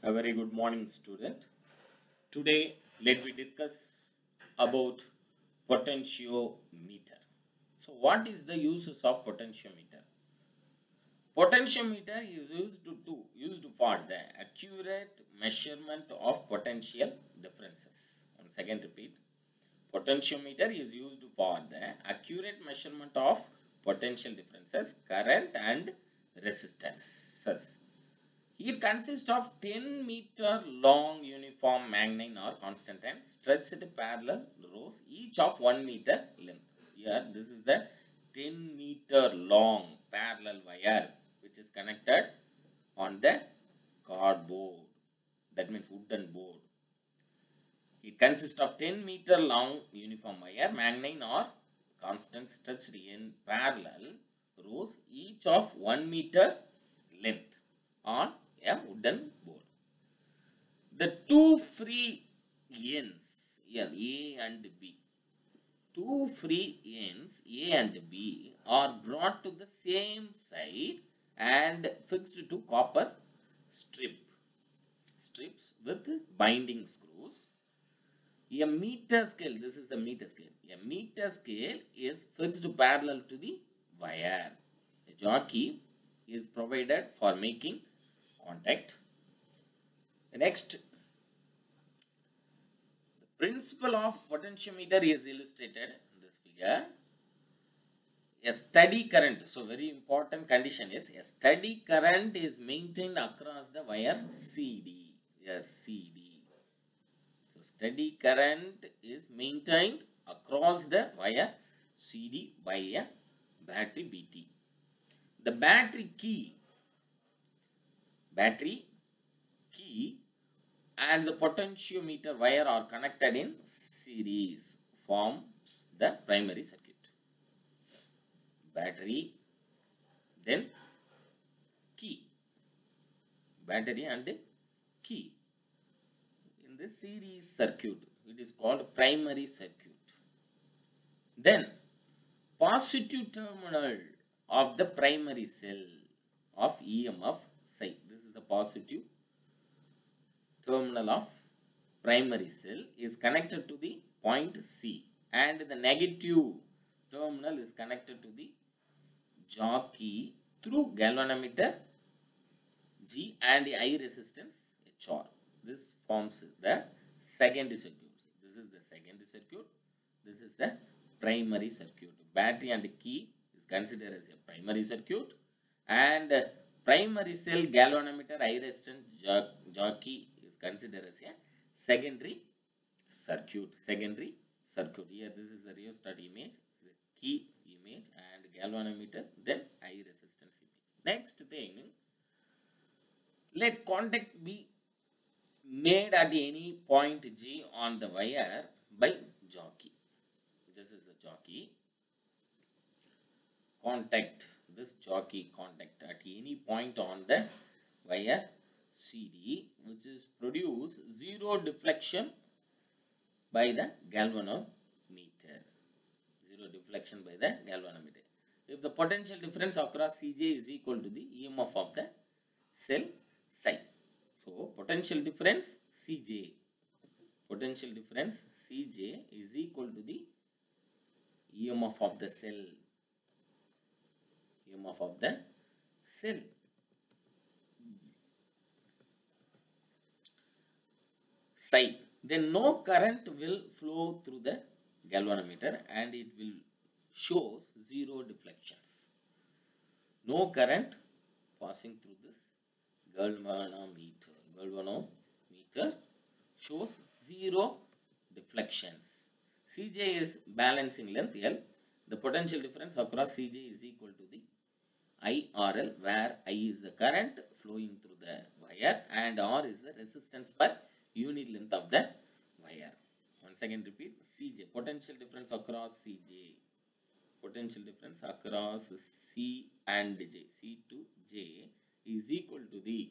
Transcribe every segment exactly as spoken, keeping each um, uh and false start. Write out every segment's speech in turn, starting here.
A very good morning, student. Today, let me discuss about potentiometer. So, what is the uses of potentiometer? Potentiometer is used to, to used for the accurate measurement of potential differences. Once again, repeat. Potentiometer is used for the accurate measurement of potential differences, current and resistances. It consists of ten meter long uniform magnetite or constant and stretched parallel rows, each of one meter length. Here, this is the ten meter long parallel wire which is connected on the cardboard. That means wooden board. It consists of ten meter long uniform wire, magnetite or constant stretched in parallel rows, each of one meter length on a wooden board. The two free ends here, A and B, two free ends A and B are brought to the same side and fixed to copper strip strips with binding screws. A meter scale, this is a meter scale. A meter scale is fixed parallel to the wire. A jockey is provided for making contact. The next, the principle of potentiometer is illustrated in this figure. A steady current, so very important condition is a steady current is maintained across the wire C D. Yes, C D. So steady current is maintained across the wire C D by a battery B T. The battery key, battery key and the potentiometer wire are connected in series, forms the primary circuit. Battery, then key, battery and key in the series circuit, it is called primary circuit. Then positive terminal of the primary cell of E M F psi, this is the positive terminal of primary cell is connected to the point C, and the negative terminal is connected to the jockey through galvanometer G and I resistance H R. This forms the secondary circuit. This is the secondary circuit. This is the primary circuit. Battery and key is considered as a primary circuit, and primary cell galvanometer I resistance jockey is considered as a secondary circuit. Secondary circuit. Here, this is the rheostat image, the key image, and galvanometer, then I resistance image. Next thing, let contact be made at any point G on the wire by jockey. This is the jockey. Contact, this jockey contact at any point on the wire C D, which is produce zero deflection by the galvanometer. Zero deflection by the galvanometer. If the potential difference across C J is equal to the E M F of the cell psi. So, potential difference C J, potential difference C J is equal to the E M F of the cell, E M F of the cell. Psi. Then no current will flow through the galvanometer and it will shows zero deflections. No current passing through this galvanometer. Galvanometer shows zero deflections. C J is balancing length L. The potential difference across C J is equal to the I R L, where I is the current flowing through the wire and R is the resistance per unit length of the wire. Once again repeat, C J, potential difference across C J, potential difference across C and J, C to J is equal to the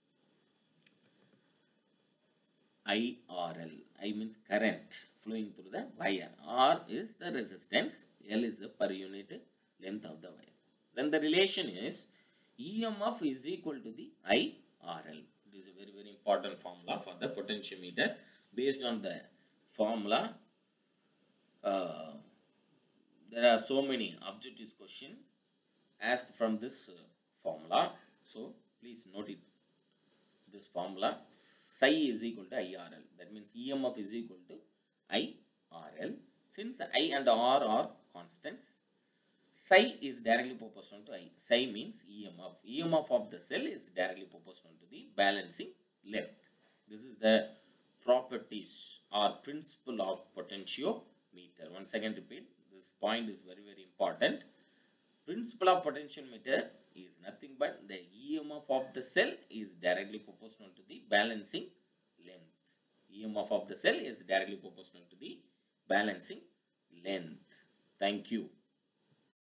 I R L. I means current flowing through the wire. R is the resistance, L is the per unit length of the wire. then the relation is E M F is equal to the I R L. It is a very very important important formula for the potentiometer. Based on the formula, uh, there are so many objective questions asked from this uh, formula. So please note it. This formula, psi is equal to I R L. That means E M F is equal to I R L. Since I and R are constants, psi is directly proportional to I. Psi means E M F. E M F of the cell is directly proportional to the balancing length. This is the properties or principle of potentiometer. Once again repeat, this point is very very important. Principle of potentiometer is nothing but the E M F of the cell is directly proportional to the balancing length. E M F of the cell is directly proportional to the balancing length. Thank you.